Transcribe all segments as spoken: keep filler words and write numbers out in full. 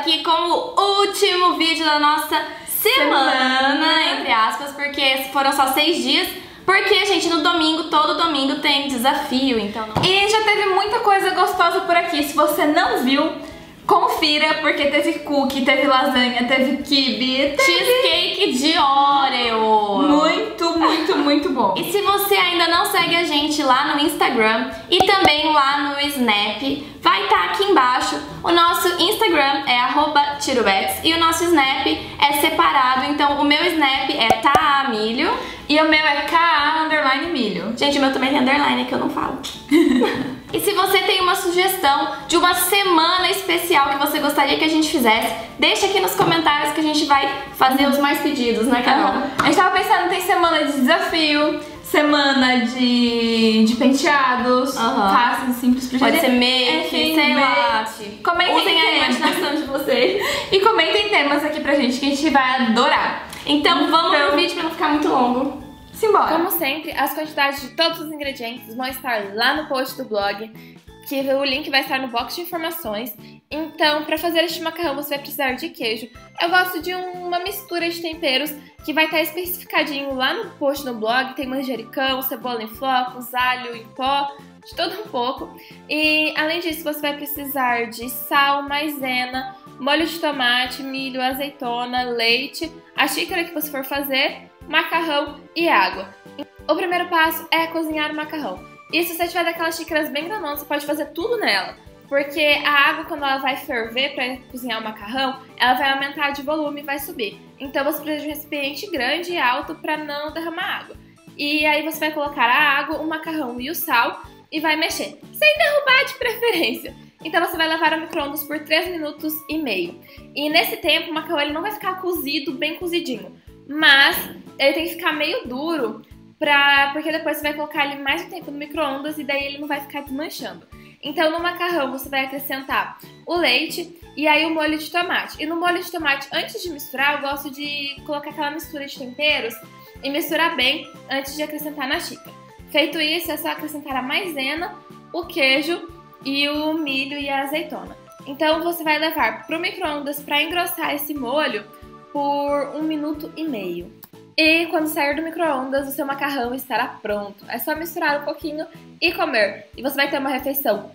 aqui como último vídeo da nossa semana, semana, entre aspas, porque foram só seis dias. Porque, gente, no domingo, todo domingo tem desafio, então não... E já teve muita coisa gostosa por aqui. Se você não viu, confira, porque teve cookie, teve lasanha, teve quibe, teve... cheesecake de Oreo. Muito, muito, muito bom. E se você ainda não segue a gente lá no Instagram e também lá no Snap, vai estar aqui embaixo. O nosso Instagram é arroba tirobets e o nosso Snap é separado. Então o meu Snap é taamilho e o meu é ka underline milho. Gente, o meu também tem underline, que eu não falo. E se você tem uma sugestão de uma semana especial que você gostaria que a gente fizesse, deixa aqui nos comentários que a gente vai fazer os mais pedidos, né, Carol? Uhum. A gente tava pensando, tem semana de desafio, semana de, de penteados, uhum. fáceis, simples pra Pode ser make, Enfim, sei make. lá. Comentem Usem a temas. imaginação de vocês. E comentem temas aqui pra gente que a gente vai adorar. Então vamos então, pro vídeo pra não ficar muito longo. Simbora! Como sempre, as quantidades de todos os ingredientes vão estar lá no post do blog, que o link vai estar no box de informações. Então, para fazer este macarrão, você vai precisar de queijo. Eu gosto de uma mistura de temperos que vai estar especificadinho lá no post do blog. Tem manjericão, cebola em flocos, alho em pó, de todo um pouco. E, além disso, você vai precisar de sal, maisena, molho de tomate, milho, azeitona, leite, a xícara que você for fazer, macarrão e água. O primeiro passo é cozinhar o macarrão. E se você tiver daquelas xícaras bem grandonas, você pode fazer tudo nela. Porque a água, quando ela vai ferver para cozinhar o macarrão, ela vai aumentar de volume e vai subir. Então você precisa de um recipiente grande e alto para não derramar água. E aí você vai colocar a água, o macarrão e o sal e vai mexer, sem derrubar de preferência. Então você vai levar ao micro-ondas por três minutos e meio. E nesse tempo o macarrão ele não vai ficar cozido, bem cozidinho. Mas ele tem que ficar meio duro, pra, porque depois você vai colocar ele mais um tempo no micro-ondas e daí ele não vai ficar desmanchando. Então no macarrão você vai acrescentar o leite e aí o molho de tomate. E no molho de tomate, antes de misturar, eu gosto de colocar aquela mistura de temperos e misturar bem antes de acrescentar na xícara. Feito isso, é só acrescentar a maisena, o queijo e o milho e a azeitona. Então você vai levar pro micro-ondas para engrossar esse molho por um minuto e meio. E quando sair do micro-ondas, o seu macarrão estará pronto. É só misturar um pouquinho e comer. E você vai ter uma refeição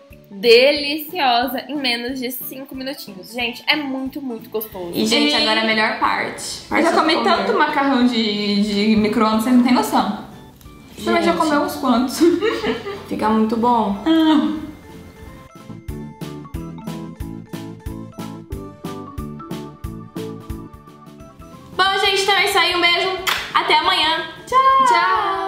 deliciosa em menos de cinco minutinhos. Gente, é muito, muito gostoso. E, gente, agora é a melhor parte. parte eu já comi tanto macarrão de, de micro-ondas, você não tem noção. Você também já comeu uns quantos. Fica muito bom. Ah. Bom, gente, então é isso aí. Um beijo. Até amanhã. Tchau. Tchau.